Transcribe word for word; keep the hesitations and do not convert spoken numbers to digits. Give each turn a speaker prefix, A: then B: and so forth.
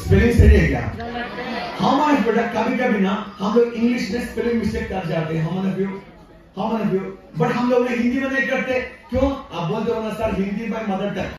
A: Spelling सही है क्या? हाउ मच बेटा कभी कभी ना हम लोग इंग्लिश में स्पेलिंग मिस्टेक कर जाते हैं। How much how much but हम लोग हिंदी में नहीं करते। क्यों? आप बोलते हो ना sir Hindi my mother tongue.